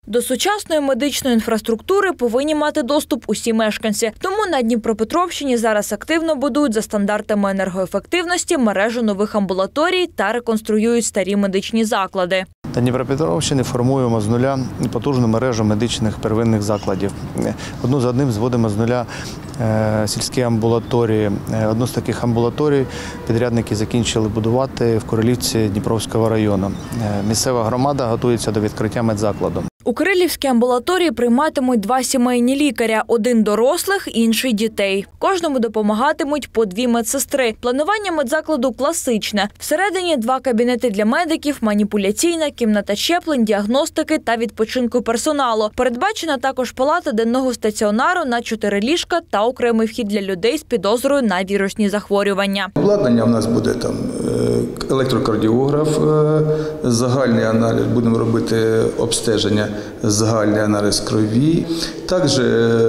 До сучасної медичної інфраструктури повинні мати доступ усі мешканці. Тому на Дніпропетровщині зараз активно будують за стандартами енергоефективності мережу нових амбулаторій та реконструюють старі медичні заклади. На Дніпропетровщині формуємо з нуля потужну мережу медичних первинних закладів. Одну за одним зводимо з нуля сільські амбулаторії. Одну з таких амбулаторій підрядники закінчили будувати в Курилівці Дніпровського району. Місцева громада готується до відкриття медзакладу. У Курилівській амбулаторії прийматимуть 2 сімейні лікаря – один дорослих, інший дітей. Кожному допомагатимуть по 2 медсестри. Планування медзакладу класичне. Всередині 2 кабінети для медиків, маніпуляційна, кімната щеплень, діагностики та відпочинку персоналу. Передбачена також палата денного стаціонару на 4 ліжка та окремий вхід для людей з підозрою на вірусні захворювання. Обладнання у нас буде там електрокардіограф, загальний аналіз, будемо робити обстеження, загальний аналіз крові, також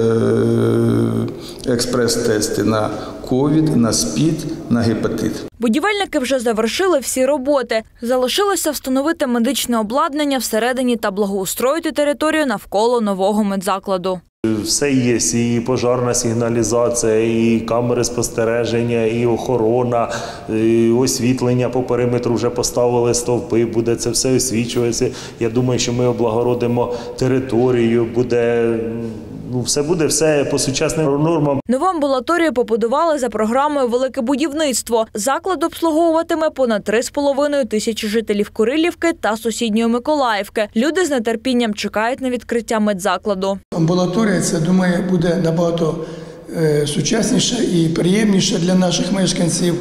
експрес-тести на ковід, на СПІД, на гепатит. Будівельники вже завершили всі роботи. Залишилося встановити медичне обладнання всередині та благоустроїти територію навколо нового медзакладу. Все є, і пожарна сигналізація, і камери спостереження, і охорона, і освітлення по периметру вже поставили стовпи, буде це все освічуватися. Я думаю, що ми облагородимо територію, все буде по сучасним нормам. Нову амбулаторію побудували за програмою «Велике будівництво». Заклад обслуговуватиме понад 3,5 тисячі жителів Курилівки та сусідньої Миколаївки. Люди з нетерпінням чекають на відкриття медзакладу. Амбулаторія, це, думаю, буде набагато сучасніша і приємніша для наших мешканців.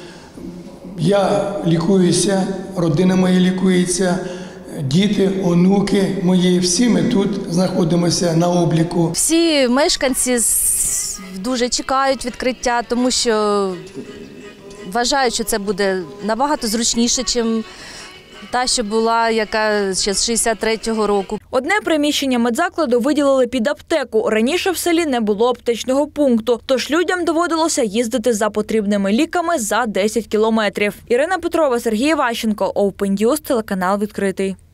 Я лікуюся, родина моя лікується. Діти, онуки мої, всі ми тут знаходимося на обліку. Всі мешканці дуже чекають відкриття, тому що вважають, що це буде набагато зручніше, ніж та, що була, яка ще з 63-го року. Одне приміщення медзакладу виділили під аптеку. Раніше в селі не було аптечного пункту, тож людям доводилося їздити за потрібними ліками за 10 кілометрів. Ірина Петрова, Сергій Ващенко, Open News, телеканал «Відкритий».